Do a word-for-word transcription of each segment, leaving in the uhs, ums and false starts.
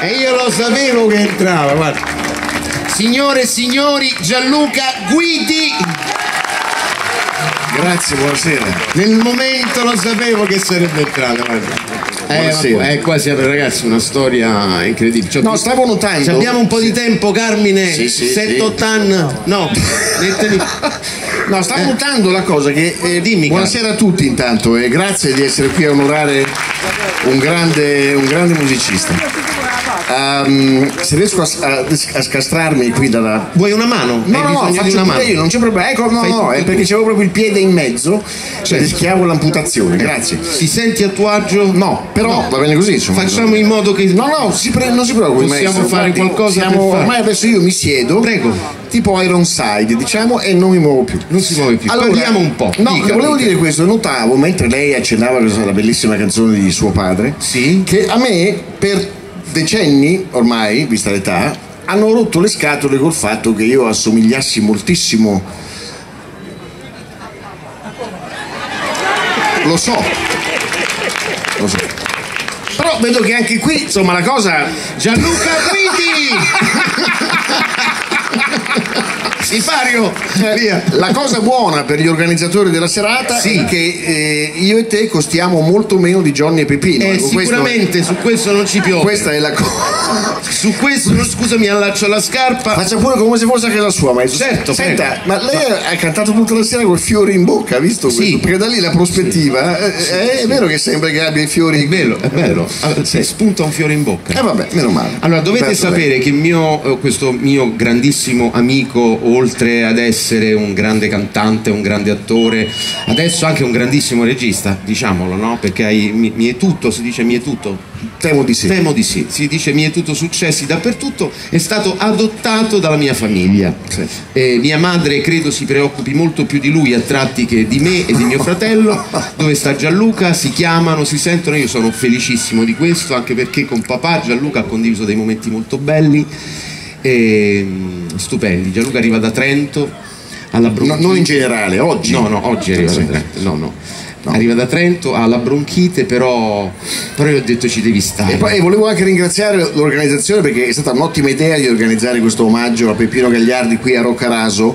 E io lo sapevo che entrava, guarda. Signore e signori, Gianluca Guidi. Grazie, buonasera. Nel momento lo sapevo che sarebbe entrato, guarda. Eh, è quasi, ragazzi, una storia incredibile. Cioè, no, stavo notando. Abbiamo un po' sì. di tempo, Carmine. Sì, sì, sette otto sì. anni. No, no, stavo eh. notando la cosa che. Eh, Dimmi. Buonasera Carlo. A tutti, intanto, e grazie di essere qui a onorare un grande, un grande musicista. Um, se riesco a, a, a scastrarmi qui dalla. Vuoi una mano? No, no, no, faccio una mano. Io, non c'è problema. Ecco, no, no, è perché c'avevo proprio il piede in mezzo. Certo. Rischiavo l'amputazione. Grazie. Ti senti a tuo agio? No, però no. Va bene così. Insomma. Facciamo in modo che. No, no, si pre... non si preoccupi. Possiamo maestro, fare guardi, qualcosa. Siamo... Per Ormai adesso io mi siedo. Prego. Tipo Ironside, diciamo, e non mi muovo più. Non si muove più. Allora, parliamo un po'. No, dica, volevo dica. dire questo. Notavo mentre lei accennava questa bellissima canzone di suo padre. Sì. Che a me per decenni ormai, vista l'età, hanno rotto le scatole col fatto che io assomigliassi moltissimo. Lo so. Lo so. Però vedo che anche qui, insomma, la cosa. Gianluca Guidi! Sipario! Via. La cosa buona per gli organizzatori della serata sì. è che eh, io e te costiamo molto meno di Johnny e Peppino. Eh, sicuramente questo, su questo non ci piove. Questa è la cosa. Su questo, no, scusa, mi allaccio la scarpa. Faccia pure come se fosse a casa sua, maestro. Certo, senta, prego. ma lei no. ha cantato tutta la sera con fiori in bocca, ha visto questo? Sì. Perché da lì la prospettiva sì. è, è, sì. è vero che sembra che abbia i fiori. È bello, è bello. Allora, sì. Spunta un fiore in bocca. Eh vabbè, meno male. Allora, dovete Verso sapere lei. che mio, questo mio grandissimo amico, oltre ad essere un grande cantante, un grande attore, adesso anche un grandissimo regista, diciamolo, no? Perché hai, mi, mi è tutto, si dice mi è tutto. Temo di sì. Temo di sì, si dice mi è tutto successi dappertutto, è stato adottato dalla mia famiglia. Sì. Eh, mia madre credo si preoccupi molto più di lui a tratti che di me e di mio fratello. Dove sta Gianluca? Si chiamano, si sentono, io sono felicissimo di questo, anche perché con papà Gianluca ha condiviso dei momenti molto belli e stupendi. Gianluca arriva da Trento alla bronchite. No, non in generale, oggi. No, no, oggi arriva da Trento. No, no. No. Arriva da Trento, ha la bronchite, però, però io ho detto ci devi stare. E poi volevo anche ringraziare l'organizzazione perché è stata un'ottima idea di organizzare questo omaggio a Peppino Gagliardi qui a Roccaraso.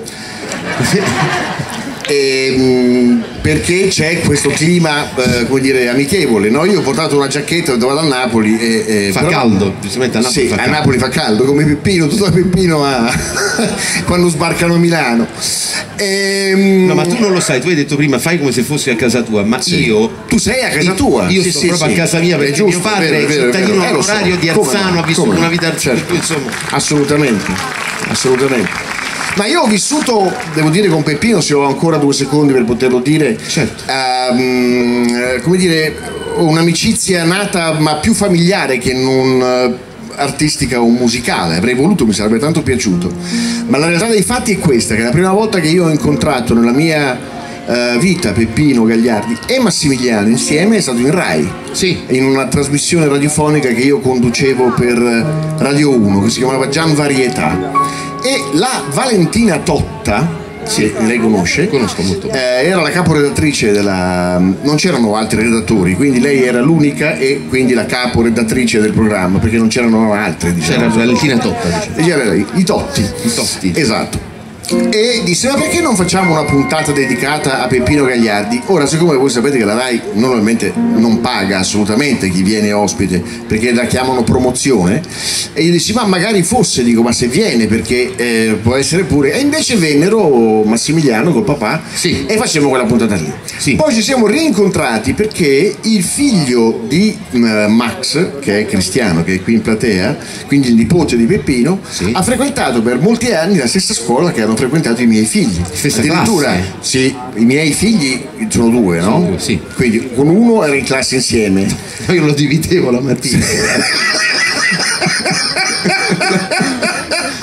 E, mh, perché c'è questo clima eh, come dire amichevole, no? Io ho portato una giacchetta dove vado a Napoli e, e fa però, caldo, giustamente a Napoli sì, fa a caldo. Napoli fa caldo come Peppino, tutto Peppino a quando sbarcano a Milano. E, no, ma tu non lo sai, tu hai detto prima fai come se fossi a casa tua, ma sì. io tu sei a casa tua, io sì, sto sì, proprio sì. a casa mia perché giusto, mio padre è cittadino eh, onorario so. di Arzano, no? ha vissuto come una no? vita certo. insomma. assolutamente assolutamente. Ma io ho vissuto, devo dire con Peppino, se ho ancora due secondi per poterlo dire, certo. um, come dire, un'amicizia nata ma più familiare che non uh, artistica o musicale. Avrei voluto, mi sarebbe tanto piaciuto. Ma la realtà dei fatti è questa, che la prima volta che io ho incontrato nella mia Uh, vita Peppino Gagliardi e Massimiliano insieme è stato in Rai, sì. in una trasmissione radiofonica che io conducevo per Radio uno che si chiamava Gian Varietà, e la Valentina Totta, sì, lei conosce, conosco molto, eh, era la caporedattrice della, non c'erano altri redattori, quindi lei era l'unica e quindi la caporedattrice del programma, perché non c'erano altri, diciamo. C'era Valentina Totta, diciamo. C'era lei, i Totti, i Totti, esatto. E disse: ma perché non facciamo una puntata dedicata a Peppino Gagliardi? Ora, siccome voi sapete che la Rai normalmente non paga assolutamente chi viene ospite perché la chiamano promozione, e io dissi: ma magari fosse, dico, ma se viene, perché eh, può essere pure. E invece vennero Massimiliano col papà, sì. e facemmo quella puntata lì, sì. Poi ci siamo rincontrati perché il figlio di uh, Max, che è Cristiano, che è qui in platea, quindi il nipote di Peppino, sì. ha frequentato per molti anni la stessa scuola che hanno frequentato i miei figli. Stessa addirittura classe. Sì, i miei figli sono due, no? Sono due, sì. Quindi con uno era in classe insieme. Io lo dividevo la mattina.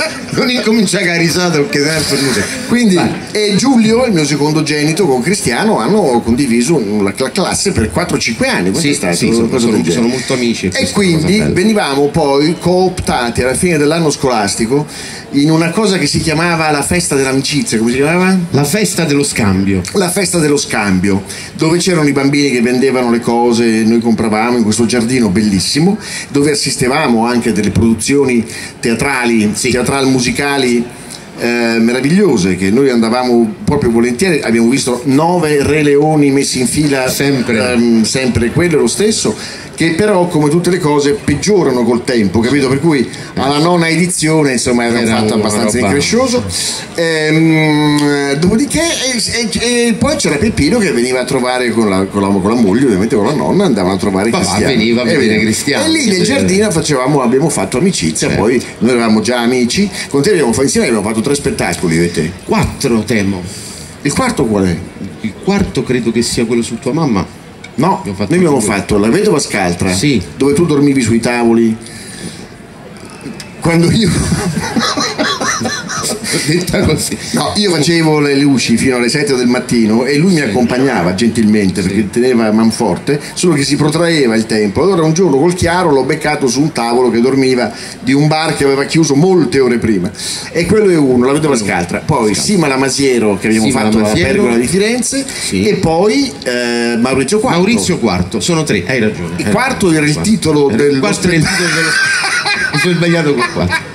non incominciare a risata che per quindi e Giulio, il mio secondogenito, con Cristiano hanno condiviso la, la classe per quattro cinque anni. Sì, è stato, sì, sono, sono, sono molto amici e quindi venivamo poi cooptati alla fine dell'anno scolastico in una cosa che si chiamava la festa dell'amicizia. Come si chiamava? La festa dello scambio. La festa dello scambio, dove c'erano i bambini che vendevano le cose, noi compravamo in questo giardino bellissimo, dove assistevamo anche a delle produzioni teatrali, sì. teatrali musicali eh, meravigliose, che noi andavamo proprio volentieri. Abbiamo visto nove Re Leoni messi in fila, sempre, ehm, sempre quello lo stesso, che però, come tutte le cose, peggiorano col tempo, capito? Per cui alla nona edizione insomma era, era un fatto abbastanza increscioso. Ehm, dopodiché e, e, e poi c'era Peppino che veniva a trovare con la, con la, con la moglie, ovviamente con la nonna, andavano a trovare Papà Cristiano, veniva a vedere Cristiano, e lì nel giardino facevamo, abbiamo fatto amicizia, certo. Poi noi eravamo già amici con te, abbiamo, insieme abbiamo fatto tre spettacoli, vedete? Quattro, temo. Il quarto qual è? Il quarto credo che sia quello su tua mamma. No, noi abbiamo fatto La Vedova Scaltra, sì. Dove tu dormivi sui tavoli quando io detta così. No, io facevo le luci fino alle sette del mattino e lui mi accompagnava gentilmente perché sì. teneva manforte, solo che si protraeva il tempo. Allora un giorno col chiaro l'ho beccato su un tavolo che dormiva di un bar che aveva chiuso molte ore prima, e quello è uno, La Vedova Scaltra. Poi Sima la Masiero, che abbiamo Sima fatto alla Pergola di Firenze, sì. E poi eh, Maurizio Quarto. Maurizio Quarto, sono tre, hai ragione. Il quarto era il titolo era del il quarto era il titolo dello mi sono sbagliato con quattro.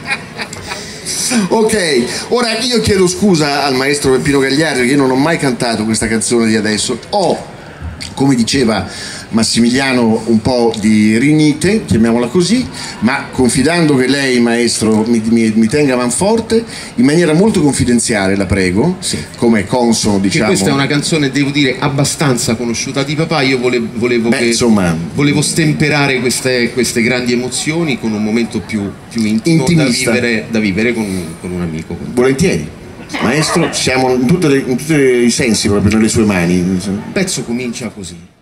Ok, ora io chiedo scusa al maestro Peppino Gagliardi perché io non ho mai cantato questa canzone di adesso. Ho, come diceva Massimiliano, un po' di rinite, chiamiamola così, ma confidando che lei, maestro, mi, mi, mi tenga manforte, in maniera molto confidenziale, la prego, sì. Come consono, diciamo. Che questa è una canzone, devo dire, abbastanza conosciuta di papà. Io volevo, volevo, Beh, che, insomma, volevo stemperare queste, queste grandi emozioni con un momento più, più intimo da vivere, da vivere con, con un amico. Con Volentieri. Maestro, siamo in tutti i sensi proprio nelle sue mani. Il pezzo comincia così.